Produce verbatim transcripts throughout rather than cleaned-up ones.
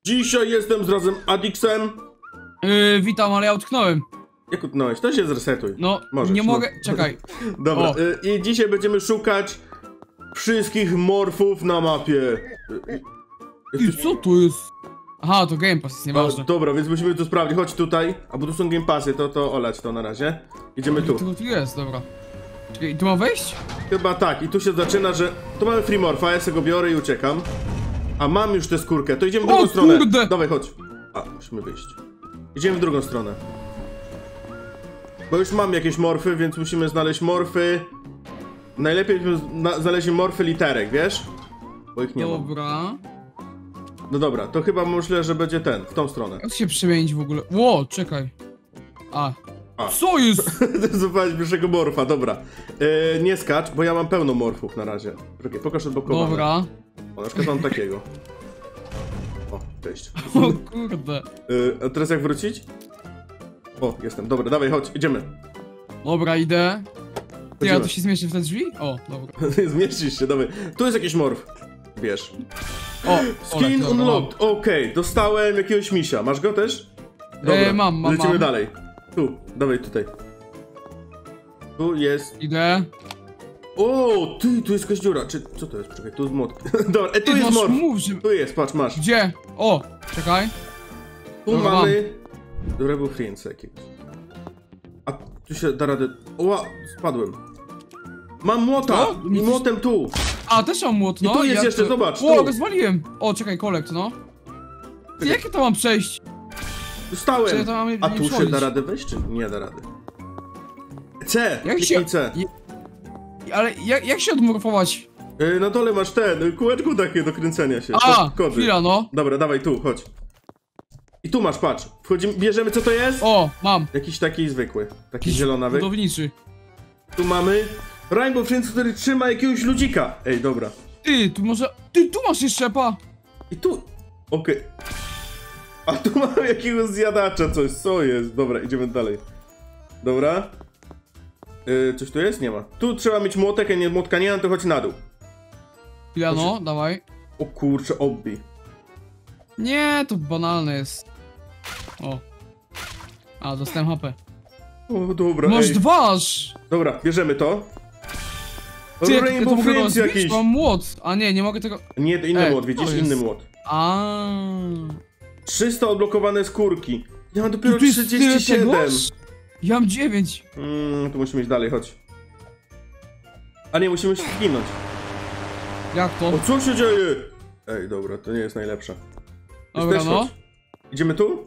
Dzisiaj jestem z razem Adixem. Yy, witam, ale ja utknąłem. Jak utknąłeś? To się zresetuj. No, Możesz, nie no. mogę, czekaj. Dobra, O. y, i dzisiaj będziemy szukać wszystkich morfów na mapie. Y, Ty, co to jest? Aha, to Game Pass jest A, nieważne. dobra, więc musimy to sprawdzić. Chodź tutaj, a bo tu są Game Passy, to, to olać to na razie. Idziemy tu. Tu, tu jest, dobra. Czekaj, i tu mam wejść? Chyba tak, i tu się zaczyna, że... Tu mamy free morfa, ja sobie go biorę i uciekam. A mam już tę skórkę, to idziemy w O, drugą stronę. kurde! Dawaj, chodź. A, musimy wyjść. Idziemy w drugą stronę. Bo już mam jakieś morfy, więc musimy znaleźć morfy. Najlepiej byśmy znaleźli morfy literek, wiesz? Bo ich nie ma. Dobra. No dobra, to chyba myślę, że będzie ten, w tą stronę. Jak się przemienić w ogóle? Ło, czekaj. A. A. Co jest? Zupełnie pierwszego morfa, dobra. Yy, nie skacz, bo ja mam pełno morfów na razie. Czekaj, pokaż odblokowane. Dobra. O, na przykład mam takiego. O, cześć. O kurde. Yy, a teraz jak wrócić? O, jestem, dobra, dawaj, chodź, idziemy. Dobra, idę. Ty, ja Chodzimy. tu się zmieszczę w te drzwi? O, dobra. Zmieścisz się, dawaj. Tu jest jakiś morf. Bierz. O, Skin Olek, dobra, unlocked, okej, okay. Dostałem jakiegoś misia. Masz go też? Dobra, E, mam, mam, lecimy mam. dalej. Tu, dawaj tutaj. Tu jest... Idę. O, ty, tu jest jakaś dziura. Czy, co to jest? Czekaj, tu jest młot. Dobra, e, tu Ty, jest masz morf. mów, że... Tu jest, patrz, masz. Gdzie? O, czekaj. Tu Dobra, mamy... Durable Friends jakiegoś. A tu się da radę... Oła, spadłem. Mam młota! Co? I młotem tu! A, też mam młot, no. I tu jest jak jeszcze, to... zobacz, O, tu. go zwaliłem. O, czekaj, kolekt, no. Ty, jakie to mam przejść? Dostałem! Czy ja to mam A nie tu się przechodzić? da radę wejść, czy nie da rady? C! Jak Kliknij się... C. Je... Ale jak, jak się odmorfować? Yy, na dole masz ten, kółeczko takie do kręcenia się. A, Kody. chwila, no. Dobra, dawaj tu, chodź. I tu masz, patrz. Wchodzimy, bierzemy, co to jest? O, mam. Jakiś taki zwykły, taki Jakiś zielonawy. budowniczy. Tu mamy Rainbow Friends, który trzyma jakiegoś ludzika. Ej, dobra. Ty, tu może... Ty, tu masz jeszcze, pa. I tu... Okej. Okay. A tu mamy jakiegoś zjadacza coś, co jest? Dobra, idziemy dalej. Dobra. Yy, coś tu jest? Nie ma. Tu trzeba mieć młotek, a nie młotka nie mam, to chodź na dół. Chwila, no, dawaj. O kurczę, obbi. Nie, to banalne jest. O. A, dostałem H P. O, dobra, Masz ej. dwa aż. Dobra, bierzemy to. Ty, jak ja to Rainbow mogę Friends rozbić? jakiś. Mam młot. A nie, nie mogę tego... Nie, to inny Ej, młot, widzisz? to jest. Inny młot. A. trzysta odblokowane skórki. Ja mam dopiero Tu jest tyle trzydzieści siedem. tegoż? Ja mam dziewięć. Mm, tu musimy iść dalej, chodź. A nie, musimy się zginąć. Jak to? O, co się dzieje? Ej, dobra, to nie jest najlepsze. Dobra, Też no. chodź. Idziemy tu?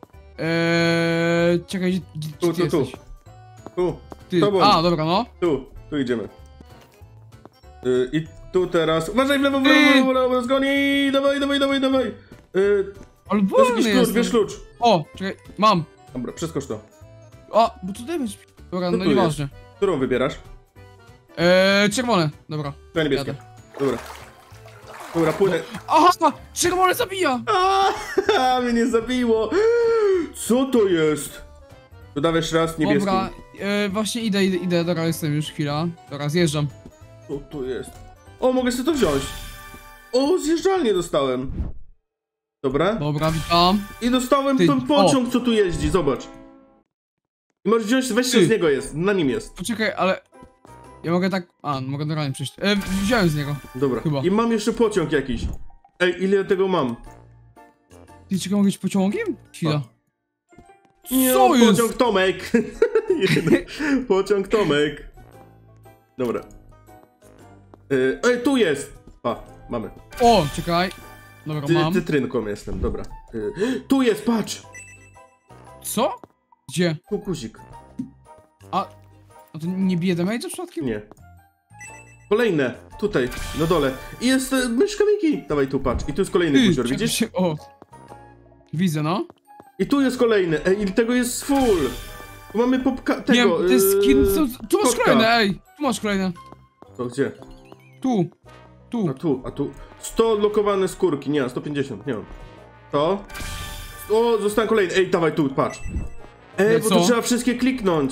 Eee, czekaj, gdzie, gdzie Tu, ty tu, tu. jesteś? Tu, Ty. Tobą. A, dobra, no. tu, tu idziemy. Yy, I tu teraz... Uważaj w lewo, w Ty. lewo, w lewo, w lewo, zgoni! Dawaj, dawaj, dawaj, dawaj! Yy, Ale to jest wolny jakiś klucz, jest. bierz klucz. O, czekaj, mam. Dobra, przeskocz to. A, bo tu damage. Dobra, Co no tu nieważne. Którą wybierasz? Eee, czerwone. Dobra. To niebieskie. Jadę. Dobra. Dobra, płynę. Aha! Czerwone zabija! A, mnie nie zabiło! Co to jest? To dawaj jeszcze raz niebieski. Dobra, e, właśnie idę, idę, idę, dobra, jestem już, chwila. Dobra, zjeżdżam. Co to jest? O, mogę sobie to wziąć. O, zjeżdżalnię dostałem. Dobra. Dobra, witam. I dostałem Ty, ten pociąg, co tu jeździ, zobacz. I możesz wziąć, weź się Ty. z niego jest, na nim jest. Poczekaj, ale... Ja mogę tak... A, mogę normalnie przejść. E, wziąłem z niego. Dobra. Chyba. I mam jeszcze pociąg jakiś. Ej, ile tego mam? Ty, czekaj, mogę być pociągiem? Chwila. Nie, Co no, jest? pociąg Tomek. Jeden. Pociąg Tomek. Dobra. Yy, Ej, tu jest. A, mamy. O, czekaj. Dobra, Ty, mam. cytrynką jestem, dobra. Yy, tu jest, patrz. Co? Gdzie? Tu guzik. A... A to nie bije damage'a przypadkiem? Nie. Kolejne, tutaj, na dole. I jest e, myszka Miki. Dawaj tu, patrz. I tu jest kolejny Ty, guzior, czekaj widzisz? się... O. Widzę, no. I tu jest kolejny. Ej, i tego jest full. Tu mamy popka... tego... Nie wiem, to jest skin... yy, Co, tu masz kotka. kolejne, ej! Tu masz kolejne. To gdzie? Tu. Tu. A tu, a tu. sto odblokowane skórki. Nie, sto pięćdziesiąt, nie mam. To. O, zostałem kolejny. Ej, dawaj tu, patrz. Ej, Ale bo co? tu trzeba wszystkie kliknąć.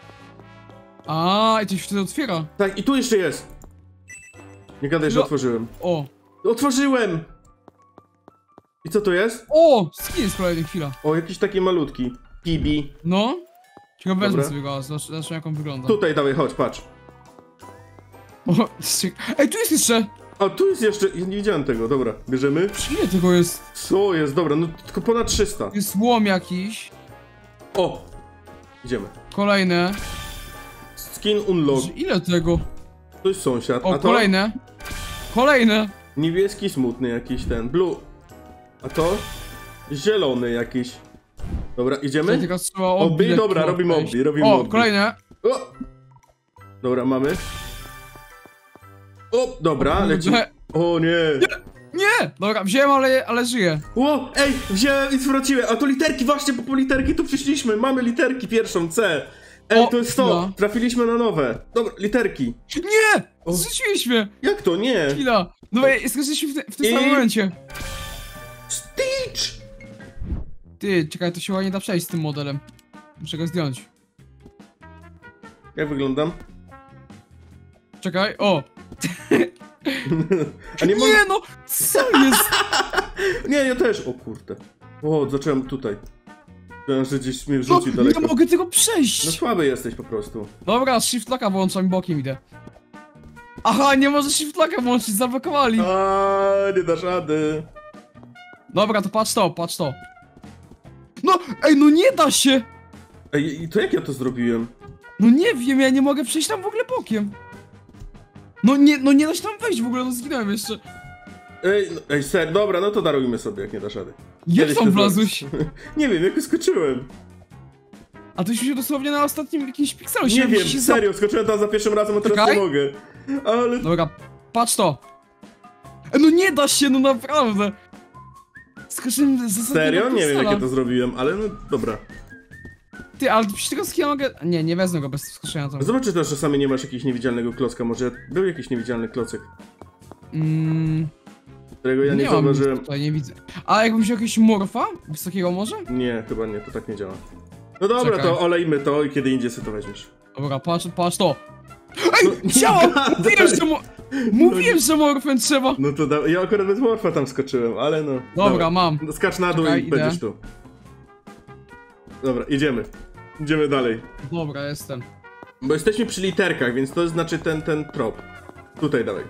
A, i to się wtedy otwiera. Tak, i tu jeszcze jest. Nie gadaj, że No. otworzyłem. O. Otworzyłem! I co to jest? O! Skin jest kolejny, chwila. O, jakiś taki malutki. Kibi. No. Ciekawe, wezmę Dobra. sobie go, zobacz, zobacz jak on wygląda. Tutaj, dawaj, chodź, patrz. O, ej, tu jest jeszcze! A tu jest jeszcze, ja nie widziałem tego, dobra, bierzemy. Ile tego jest? Co jest, dobra, no tylko ponad trzysta. Jest łom jakiś. O! Idziemy. Kolejne. Skin unlock, Ile tego? to jest sąsiad, O, a to kolejne. Kolejne. niebieski smutny jakiś ten, blue. A to zielony jakiś. Dobra, idziemy? Teraz trzeba Obbi, bilet dobra, tu robimy odejść. obbi, robimy O, obbi. kolejne. O! Dobra, mamy. O, dobra, lecimy. Kurde. O nie! Nie! Dobra, wziąłem, ale, ale żyję. O, ej, wziąłem i zwróciłem, a to literki, właśnie, bo po literki tu przyszliśmy, mamy literki pierwszą, C. Ej, O, to jest to, chwila. trafiliśmy na nowe. Dobra, literki. Nie! O. Zrzuciliśmy! Jak to, nie? Chwila. No i skończyliśmy w, te, w tym I- samym momencie. Stitch! Ty, czekaj, to się chyba nie da przejść z tym modelem. Muszę go zdjąć. Jak wyglądam? Czekaj, o! A nie mogę... Nie no! Co jest? Nie, ja też, o kurde. O, zacząłem tutaj. Myślałem, że gdzieś mnie No, wrzuci daleko. nie mogę tego No przejść! słaby jesteś po prostu. Dobra, shift locka włączam i bokiem idę. Aha, nie może shift locka włączyć, zablokowali. A, nie dasz rady. Dobra, to patrz to, patrz to. No, ej, no nie da się! Ej, i to jak ja to zrobiłem? No nie wiem, ja nie mogę przejść tam w ogóle bokiem. No nie, no nie da się tam wejść w ogóle, no zginąłem jeszcze. Ej, no, ej, ser, dobra, no to darujmy sobie, jak nie dasz rady. Jak Kiedyś tam to wlazłeś? zrobić. Nie wiem, jak skoczyłem. A tyś się dosłownie na ostatnim jakimś pikselu Nie się wiem, się serio, skoczyłem tam za pierwszym razem, a teraz Czekaj. nie mogę. Ale... Dobra, patrz to. E, no nie da się, no naprawdę. Skoczyłem z zasadniego Serio? Nie wiem, jak piksela. ja to zrobiłem, ale no dobra. Ty, ale przy tego skina mogę... Nie, nie wezmę go bez skoczenia tam. Zobacz, czy też czasami nie masz jakiegoś niewidzialnego klocka, może był jakiś niewidzialny klocek, Mm, którego ja nie, nie mam zauważyłem. tutaj, nie widzę. A jakbym wziął jakiegoś morfa? Wysokiego może? Nie, chyba nie, to tak nie działa. No dobra, Czekaj. to olejmy to i kiedy indziej sobie to weźmiesz. Dobra, patrz, patrz to. Ej, No, nie działa! gadaj. Mówiłem, że mo... Mówiłem, że morfem trzeba. No to da... ja akurat bez morfa tam skoczyłem, ale no. Dobra, mam. No, skacz na dół Czekaj, i idę. będziesz tu. Dobra, idziemy. Idziemy dalej. Dobra, jestem. Bo jesteśmy przy literkach, więc to znaczy ten, ten trop. Tutaj dawaj.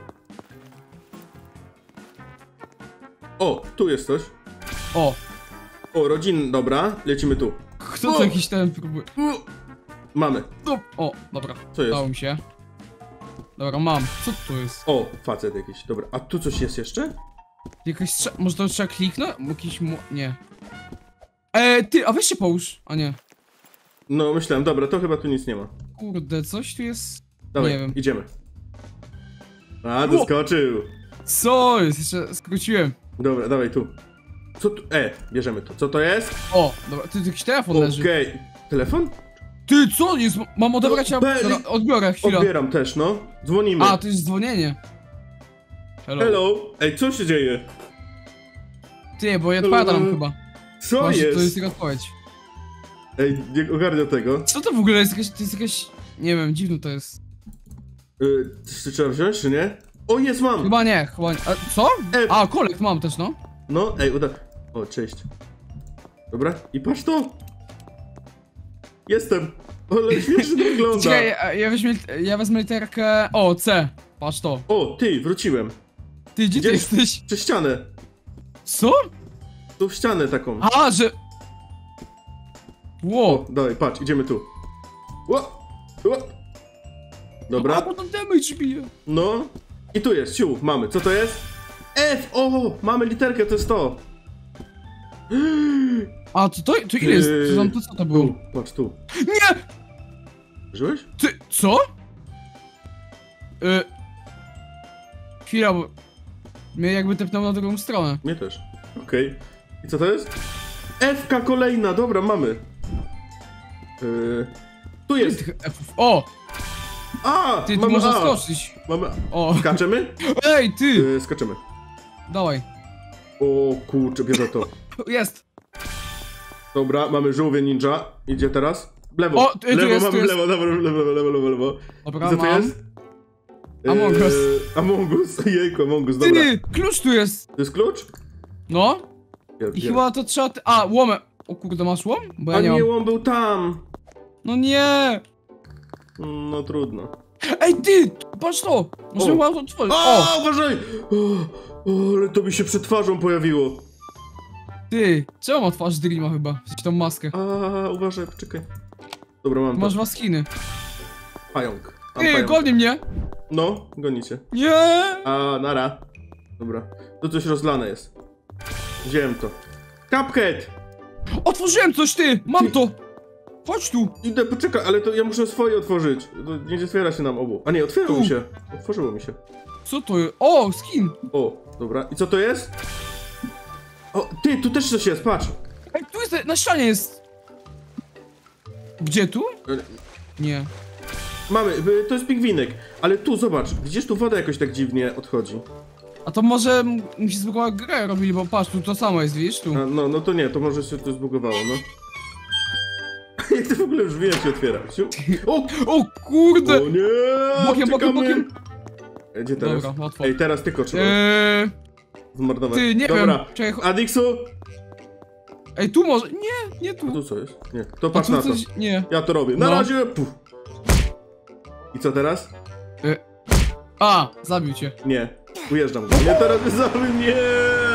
O, tu jest coś. O, O, rodzin, dobra, lecimy tu. kto O! to jakiś ten próbuje? U, mamy. No, o, dobra. Co jest? Dało mi się. Dobra, mam. Co tu jest? O, facet jakiś, dobra. A tu coś jest jeszcze? Jakaś strze... Może to trzeba kliknąć? Jakiś mu... Nie. Eee, ty, a weź się połóż. A nie. No, myślałem, dobra, to chyba tu nic nie ma. Kurde, coś tu jest... Dawaj, Nie wiem. idziemy. A, doskoczył. Co jest? Jeszcze skróciłem. Dobra, dawaj tu. Co tu? E, bierzemy to. Co to jest? O, dobra, ty, ty jakiś telefon leży. Okej. Telefon? Ty, co jest? Mam odebrać, a... Be- Dobra, odbiorę, chwilę. Odbieram też, no. Dzwonimy. A, to jest dzwonienie. Hello. Hello. Ej, co się dzieje? Ty, bo ja odpowiadam Hello. chyba. Co Właśnie, jest? to jest jego odpowiedź. Ej, nie ogarnia tego. Co to w ogóle jest? Jakaś, to jest jakaś... Nie wiem, dziwne to jest. Y, czy trzeba wziąć, czy nie? O, jest, mam! Chyba nie, chyba nie. A, co? E. A, kolek mam też, no. No, ej, uda... O, cześć. Dobra, i patrz to! Jestem! Ale śmiesznie wygląda. Czekaj, ja, ja, weźmie, ja wezmę literkę... O, C. Patrz to. O, ty, wróciłem. Ty, gdzie ty Gdzie- jesteś? Przez ścianę. Co? Tu w ścianę taką. A, że... Wow. O, dawaj, patrz, idziemy tu. Ło! Ło! A, Dobra, bo tam damage bije. no. I tu jest, siu, mamy. Co to jest? F! O, mamy literkę, to jest to. A, to, to, to ile jest? To, tam, to co to Tu, było? patrz tu. Nie! Żyłeś? Ty, co? Y... Chwila, bo... Mnie jakby tepnął na drugą stronę. Mnie też. Okej. I co to jest? F-ka kolejna, dobra, mamy. Yy, tu jest. Tych F-ów. O! A! Ty, tu mamy można A. skoczyć. Mamy... O! Skaczemy? Ej, ty! Yy, skaczemy. Dawaj. O kurczę, bierze to. Jest! Dobra, mamy żółwie ninja. Idzie teraz. W lewo. O, tu- w tu lewo, jest, mamy tu w jest. lewo, dobra, w lewo, lewo, lewo, lewo. Dobra, I co to mam. jest? Among Us. Yy, Among Us. Jejku, Among Us, dobra. Ty! Klucz tu jest! To jest klucz? No? Ja, I ja. chyba to trzeba... Ty... A, łomę. O kurde, masz łom? Bo ja A nie nie, mam. on był tam. No nie! No trudno. Ej, ty! Patrz to! Możemy O. ład otworzyć. O, O! uważaj! O, o, ale to mi się przed twarzą pojawiło. Ty! Czemu ma twarz Dreama chyba? W sensie tą maskę. A, uważaj, poczekaj. Dobra, mam Masz to. dwa skiny. Pająk. Mam Ty, pająka. goni mnie! No, gonicie. Nie! A, nara. Dobra. To coś rozlane jest. Wziąłem to. Cuphead! Otworzyłem coś, ty! Mam Ty. to! Chodź tu! Idę, poczekaj, ale to ja muszę swoje otworzyć. To nie otwiera się nam obu. A nie, otwierało Tu. mi się. Otworzyło mi się. Co to jest? O, skin! O, dobra. I co to jest? O, ty, tu też coś jest, patrz. Ej, tu jest, na ścianie jest! Gdzie tu? E, Nie. Mamy, y, to jest pingwinek. Ale tu, zobacz, widzisz, tu woda jakoś tak dziwnie odchodzi. A to może m- mi się zbugowała grę robili, bo patrz, tu to samo jest, widzisz, tu. A, no, no to nie, to może się to zbugowało, no. Jak to w ogóle już wie, się otwiera. Siu. O, O kurde! o nie! Bokiem, bokiem, uciekamy. bokiem. Ej, gdzie teraz? Dobra, łatwo. Ej, teraz tylko trzeba Eee, zmarnować. ty, nie Dobra. wiem. Czekaj, cho- Adixu! ej, tu może. Nie, nie A tu. tu co jest? Nie, to A patrz tu na to. coś. Nie. Ja to robię. Na No. razie! Puf. I co teraz? A, zabił cię. Nie. Ujeżdżam go. Nie, teraz mnie zabił, nie!